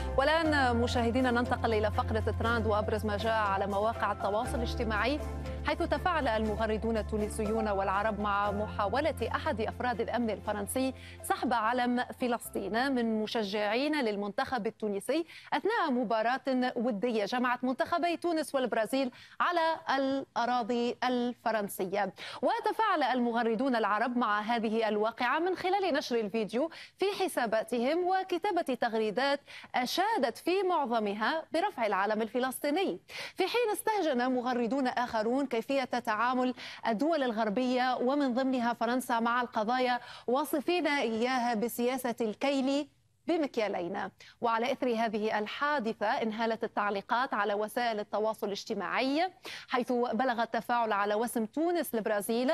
والآن مشاهدينا ننتقل إلى فقرة ترند وأبرز ما جاء على مواقع التواصل الاجتماعي، حيث تفاعل المغردون التونسيون والعرب مع محاولة أحد أفراد الأمن الفرنسي سحب علم فلسطين من مشجعين للمنتخب التونسي أثناء مباراة ودية جمعت منتخبي تونس والبرازيل على الأراضي الفرنسية. وتفاعل المغردون العرب مع هذه الواقعة من خلال نشر الفيديو في حساباتهم وكتابة تغريدات أشادت في معظمها برفع العلم الفلسطيني، في حين استهجن مغردون آخرون كيفية تعامل الدول الغربية ومن ضمنها فرنسا مع القضايا، واصفين إياها بسياسة الكيل بمكيالين. وعلى إثر هذه الحادثة انهالت التعليقات على وسائل التواصل الاجتماعي، حيث بلغ التفاعل على وسم تونس البرازيل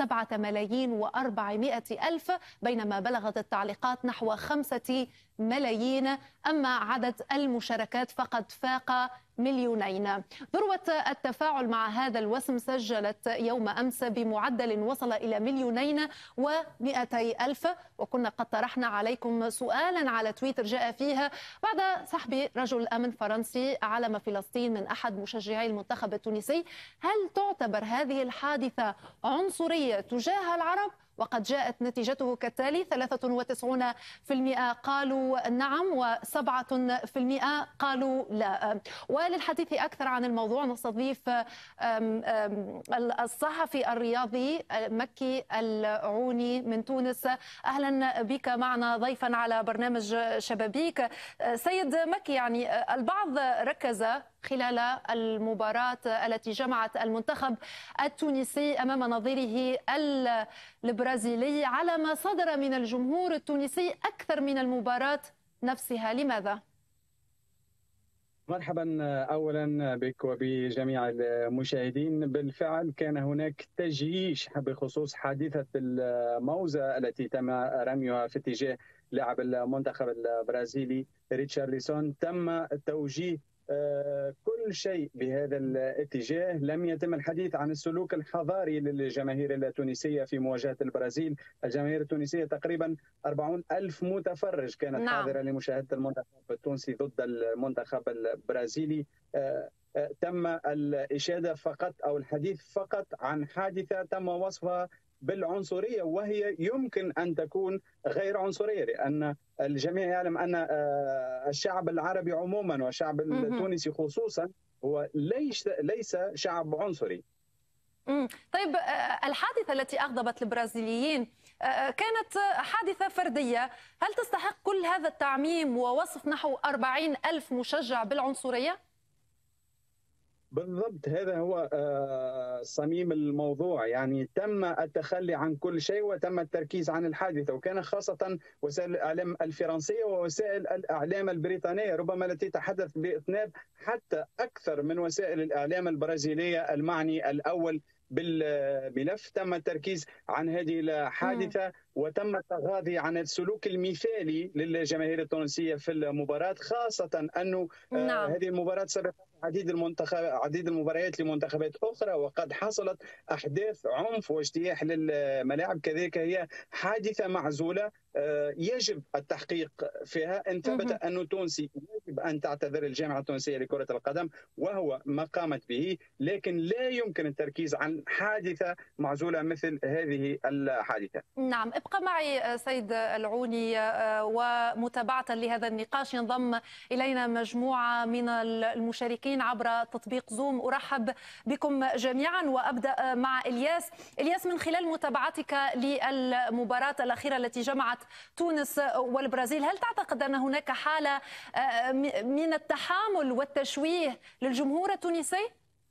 7,400,000، بينما بلغت التعليقات نحو 5 ملايين، أما عدد المشاركات فقد فاق 2,000,000. ذروة التفاعل مع هذا الوسم سجلت يوم أمس بمعدل وصل إلى 2,200,000. وكنا قد طرحنا عليكم سؤالا على تويتر جاء فيها بعد سحب رجل أمن فرنسي علم فلسطين من أحد مشجعي المنتخب التونسي: هل تعتبر هذه الحادثة عنصرية تجاه العرب؟ وقد جاءت نتيجته كالتالي: 93% قالوا نعم و7% قالوا لا. وللحديث أكثر عن الموضوع نستضيف الصحفي الرياضي مكي العوني من تونس. أهلا بك معنا ضيفا على برنامج شبابيك. سيد مكي، يعني البعض ركز خلال المباراة التي جمعت المنتخب التونسي أمام نظيره البرازيلي على ما صدر من الجمهور التونسي أكثر من المباراة نفسها، لماذا؟ مرحبا اولا بك وبجميع المشاهدين. بالفعل كان هناك تجييش بخصوص حادثه الموزه التي تم رميها في اتجاه لاعب المنتخب البرازيلي ريتشارلسون. تم توجيه كل شيء بهذا الاتجاه. لم يتم الحديث عن السلوك الحضاري للجماهير التونسية في مواجهة البرازيل. الجماهير التونسية تقريبا 40,000 متفرج كانت حاضرة لمشاهدة المنتخب التونسي ضد المنتخب البرازيلي. تم الإشادة فقط أو الحديث فقط عن حادثة تم وصفها بالعنصرية، وهي يمكن أن تكون غير عنصرية، لأن الجميع يعلم أن الشعب العربي عموما والشعب التونسي خصوصا هو ليس شعب عنصري. طيب، الحادثة التي أغضبت البرازيليين كانت حادثة فردية، هل تستحق كل هذا التعميم ووصف نحو 40,000 مشجع بالعنصرية؟ بالضبط، هذا هو صميم الموضوع. يعني تم التخلي عن كل شيء وتم التركيز عن الحادثة، وكان خاصة وسائل الإعلام الفرنسية ووسائل الإعلام البريطانية ربما التي تحدث بإطناب حتى أكثر من وسائل الإعلام البرازيلية المعني الأول بالملف. تم التركيز عن هذه الحادثة وتم التغاضي عن السلوك المثالي للجماهير التونسية في المباراة، خاصة أنه هذه المباراة سبقت عديد المباريات لمنتخبات أخرى، وقد حصلت أحداث عنف واجتياح للملاعب. كذلك هي حادثة معزولة يجب التحقيق فيها. إن ثبت أنه تونسي يجب أن تعتذر الجامعة التونسية لكرة القدم، وهو ما قامت به، لكن لا يمكن التركيز عن حادثة معزولة مثل هذه الحادثة. نعم، ابقى معي سيد العوني. ومتابعة لهذا النقاش ينضم إلينا مجموعة من المشاركين عبر تطبيق زوم. أرحب بكم جميعا وأبدأ مع إلياس. إلياس، من خلال متابعتك للمباراة الأخيرة التي جمعت تونس والبرازيل، هل تعتقد أن هناك حالة من التحامل والتشويه للجمهور التونسي؟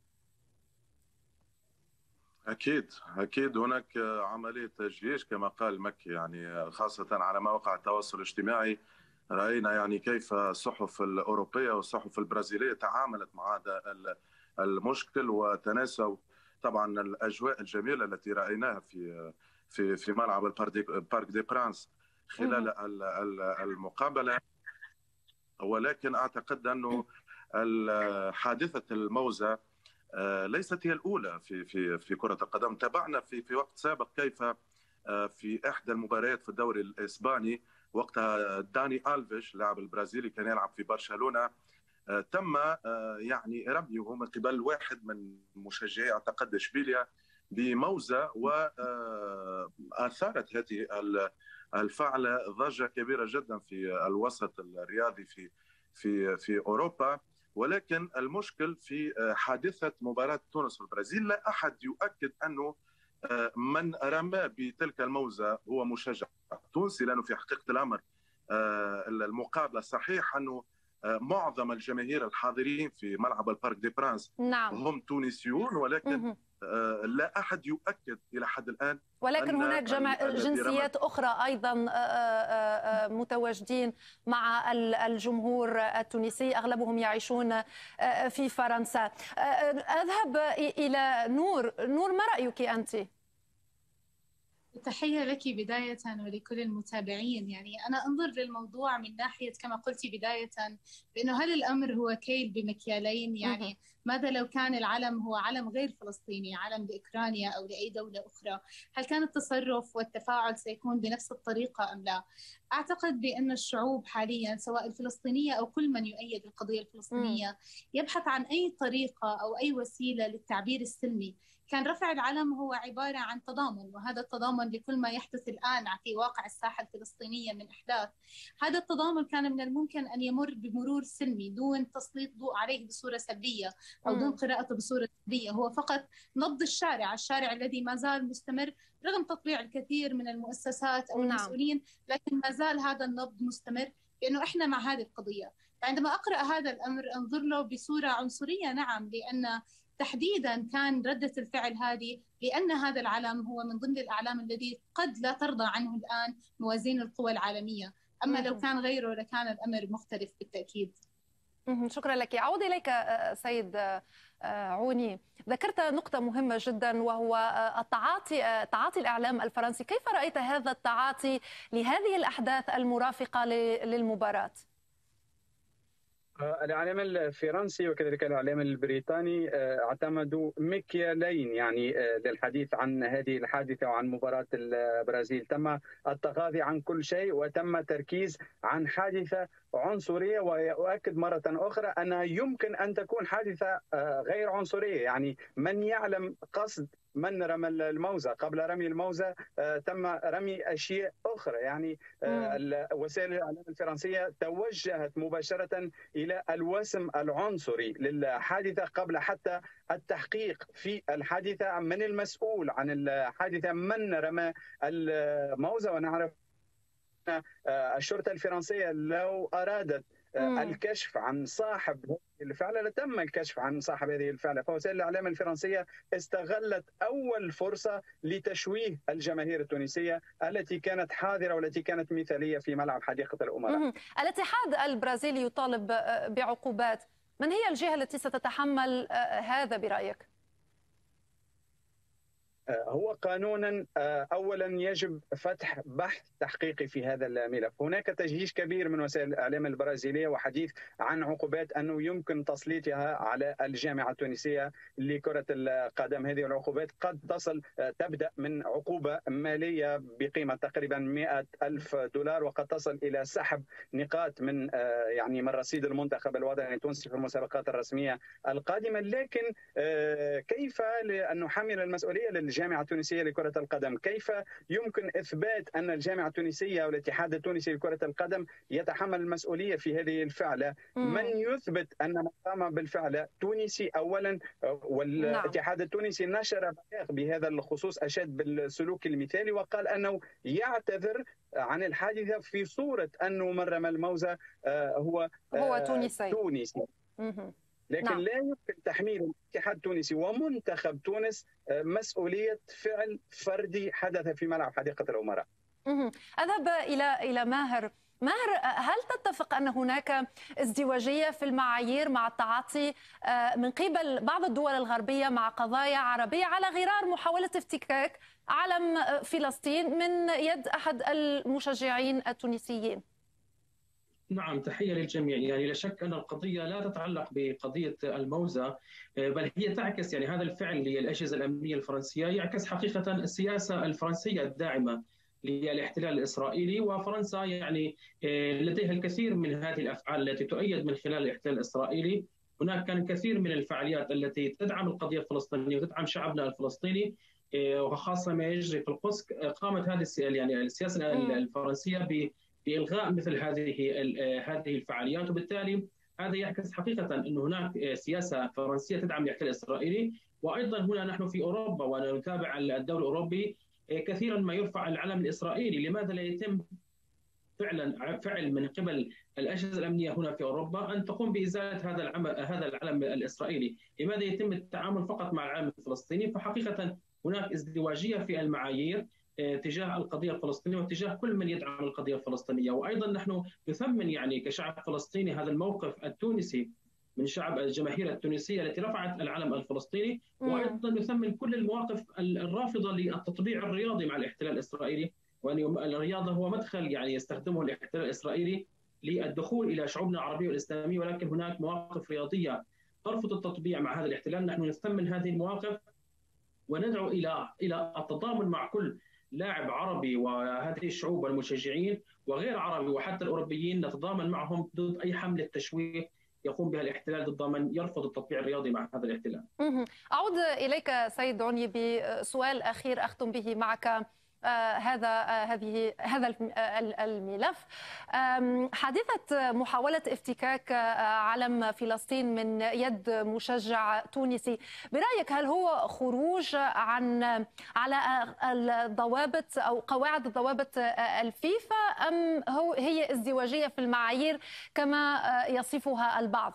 أكيد هناك عملية تجييش كما قال مكي، يعني خاصة على مواقع التواصل الاجتماعي. رأينا يعني كيف الصحف الأوروبية والصحف البرازيلية تعاملت مع هذا المشكل، وتناسوا طبعا الأجواء الجميلة التي رأيناها في ملعب البارك دي برانس خلال المقابلة. ولكن أعتقد أنه حادثة الموزة ليست هي الأولى في كرة القدم. تابعنا في وقت سابق كيف في إحدى المباريات في الدوري الإسباني وقتها داني ألفيش اللاعب البرازيلي كان يلعب في برشلونة، تم يعني رميه من قبل واحد من مشجعي اعتقد اشبيليا بموزة، وأثارت هذه الفعلة ضجة كبيرة جدا في الوسط الرياضي في أوروبا. ولكن المشكل في حادثة مباراة تونس والبرازيل، لا أحد يؤكد أنه من رمى بتلك الموزة هو مشجع تونسي، لأنه في حقيقة الأمر المقابلة صحيح أنه معظم الجماهير الحاضرين في ملعب البارك دي برانس نعم. هم تونسيون، ولكن لا أحد يؤكد إلى حد الآن. ولكن هناك جنسيات أخرى أيضا متواجدين مع الجمهور التونسي، أغلبهم يعيشون في فرنسا. أذهب إلى نور، ما رأيك أنت؟ تحية لك بداية ولكل المتابعين. يعني أنا أنظر للموضوع من ناحية كما قلت بداية بأنه هل الأمر هو كيل بمكيالين؟ يعني ماذا لو كان العلم هو علم غير فلسطيني، علم لأوكرانيا أو لأي دولة أخرى؟ هل كان التصرف والتفاعل سيكون بنفس الطريقة أم لا؟ أعتقد بأن الشعوب حاليا سواء الفلسطينية أو كل من يؤيد القضية الفلسطينية يبحث عن أي طريقة أو أي وسيلة للتعبير السلمي. كان رفع العلم هو عبارة عن تضامن، وهذا التضامن لكل ما يحدث الآن في واقع الساحة الفلسطينية من أحداث. هذا التضامن كان من الممكن أن يمر بمرور سلمي دون تسليط ضوء عليه بصورة سلبية أو دون قراءته بصورة سلبية، هو فقط نبض الشارع الذي ما زال مستمر رغم تطبيع الكثير من المؤسسات أو المسؤولين، لكن ما زال هذا النبض مستمر بأنه إحنا مع هذه القضية. فعندما أقرأ هذا الأمر أنظر له بصورة عنصرية، نعم، لأن تحديدا كان ردة الفعل هذه لأن هذا العلم هو من ضمن الأعلام الذي قد لا ترضى عنه الآن موازين القوى العالمية، أما لو كان غيره لكان الأمر مختلف بالتأكيد. شكرا لك. أعود إليك سيد عوني، ذكرت نقطة مهمة جدا وهو تعاطي الإعلام الفرنسي. كيف رأيت هذا التعاطي لهذه الأحداث المرافقة للمباراة؟ الإعلام الفرنسي وكذلك الإعلام البريطاني اعتمدوا مكيالين يعني للحديث عن هذه الحادثة وعن مباراة البرازيل. تم التغاضي عن كل شيء وتم تركيز عن حادثة عنصرية، وأؤكد مرة أخرى أن يمكن أن تكون حادثة غير عنصرية. يعني من يعلم قصد من رمى الموزة، قبل رمي الموزة تم رمي أشياء أخرى. يعني وسائل الإعلام الفرنسية توجهت مباشرة إلى الوسم العنصري للحادثة قبل حتى التحقيق في الحادثة من المسؤول عن الحادثة من رمى الموزة. ونعرف الشرطة الفرنسية لو أرادت الكشف عن صاحب هذه الفعلة لتم الكشف عن صاحب هذه الفعلة، فوسائل الإعلام الفرنسية استغلت أول فرصة لتشويه الجماهير التونسية التي كانت حاضرة والتي كانت مثالية في ملعب حديقة الأمراء. الاتحاد البرازيلي يطالب بعقوبات، من هي الجهة التي ستتحمل هذا برأيك؟ هو قانونا اولا يجب فتح بحث تحقيقي في هذا الملف. هناك تجهيز كبير من وسائل الاعلام البرازيليه وحديث عن عقوبات انه يمكن تسليطها على الجامعه التونسيه لكره القدم. هذه العقوبات قد تبدا من عقوبه ماليه بقيمه تقريبا $100,000 وقد تصل الى سحب نقاط من من رصيد المنتخب الوطني التونسي في المسابقات الرسميه القادمه. لكن كيف لأن نحمل المسؤوليه للجامعة التونسية لكرة القدم؟ كيف يمكن إثبات أن الجامعة التونسية والاتحاد التونسي لكرة القدم يتحمل المسؤولية في هذه الفعلة؟ من يثبت أن من قام بالفعلة تونسي أولا؟ والاتحاد التونسي نشر بيان بهذا الخصوص أشاد بالسلوك المثالي وقال أنه يعتذر عن الحادثة في صورة أنه من رمى الموزة هو تونسي. لكن لا يمكن تحميل الاتحاد التونسي ومنتخب تونس مسؤولية فعل فردي حدث في ملعب حديقة الأمراء. أذهب إلى ماهر، هل تتفق أن هناك ازدواجية في المعايير مع التعاطي من قبل بعض الدول الغربية مع قضايا عربية على غرار محاولة افتكاك علم فلسطين من يد أحد المشجعين التونسيين؟ نعم، تحية للجميع. يعني لا شك أن القضية لا تتعلق بقضية الموزة، بل هي تعكس هذا الفعل للأجهزة الأمنية الفرنسية يعكس حقيقة السياسة الفرنسية الداعمة للاحتلال الإسرائيلي. وفرنسا يعني لديها الكثير من هذه الأفعال التي تؤيد من خلال الاحتلال الإسرائيلي. هناك كان كثير من الفعاليات التي تدعم القضية الفلسطينية وتدعم شعبنا الفلسطيني، وخاصة ما يجري في القدس. قامت هذه يعني السياسة الفرنسية بإلغاء مثل هذه الفعاليات، وبالتالي هذا يعكس حقيقة أن هناك سياسة فرنسية تدعم الاحتلال الإسرائيلي. وأيضا هنا نحن في أوروبا ونتابع الدوري الأوروبي كثيرا ما يرفع العلم الإسرائيلي. لماذا لا يتم فعل من قبل الأجهزة الأمنية هنا في أوروبا أن تقوم بإزالة هذا العلم الإسرائيلي؟ لماذا يتم التعامل فقط مع العلم الفلسطيني؟ فحقيقة هناك ازدواجية في المعايير تجاه القضية الفلسطينية وتجاه كل من يدعم القضية الفلسطينية. وأيضا نحن نثمن يعني كشعب فلسطيني هذا الموقف التونسي من شعب الجماهير التونسية التي رفعت العلم الفلسطيني، وأيضا نثمن كل المواقف الرافضة للتطبيع الرياضي مع الاحتلال الإسرائيلي، وأن الرياضة هو مدخل يعني يستخدمه الاحتلال الإسرائيلي للدخول إلى شعوبنا العربية والإسلامية، ولكن هناك مواقف رياضية ترفض التطبيع مع هذا الاحتلال. نحن نثمن هذه المواقف وندعو إلى التضامن مع كل لاعب عربي وهذه الشعوب والمشجعين وغير عربي وحتى الأوروبيين، نتضامن معهم ضد أي حملة تشويه يقوم بها الاحتلال ضد من يرفض التطبيع الرياضي مع هذا الاحتلال. أعود إليك سيد عني بسؤال أخير أختم به معك هذا الملف. حادثة محاولة افتكاك علم فلسطين من يد مشجع تونسي، برأيك هل هو خروج على الضوابط أو قواعد الضوابط الفيفا، أم هي ازدواجية في المعايير كما يصفها البعض؟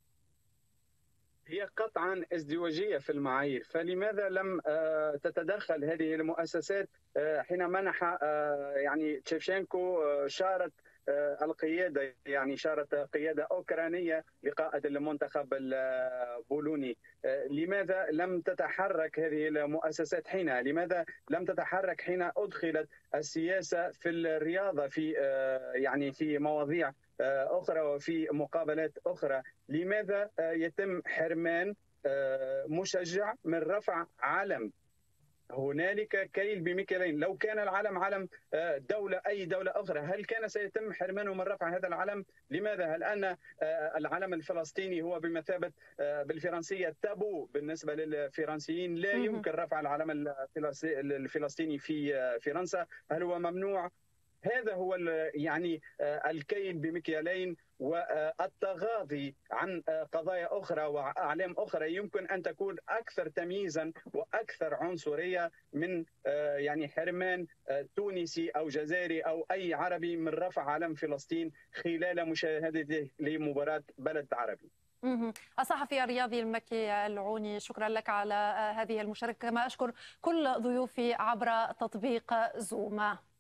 هي قطعا ازدواجية في المعايير. فلماذا لم تتدخل هذه المؤسسات حين منح يعني تشيفشينكو شارة القيادة، يعني شارة قيادة أوكرانية لقائد المنتخب البولوني؟ لماذا لم تتحرك هذه المؤسسات حينها؟ لماذا لم تتحرك حين أدخلت السياسة في الرياضة في يعني في مواضيع أخرى وفي مقابلات أخرى؟ لماذا يتم حرمان مشجع من رفع علم؟ هنالك كيل بمكيالين. لو كان العلم علم دولة، أي دولة أخرى، هل كان سيتم حرمانه من رفع هذا العلم؟ لماذا؟ هل أن العلم الفلسطيني هو بمثابة بالفرنسية تابو بالنسبة للفرنسيين؟ لا يمكن رفع العلم الفلسطيني في فرنسا. هل هو ممنوع؟ هذا هو يعني الكيل بمكيالين، والتغاضي عن قضايا أخرى وأعلام أخرى يمكن أن تكون أكثر تمييزا وأكثر عنصرية من يعني حرمان تونسي أو جزائري أو أي عربي من رفع علم فلسطين خلال مشاهدته لمباراة بلد عربي. الصحفي الرياضي المكي العوني، شكرا لك على هذه المشاركة، كما أشكر كل ضيوفي عبر تطبيق زوم.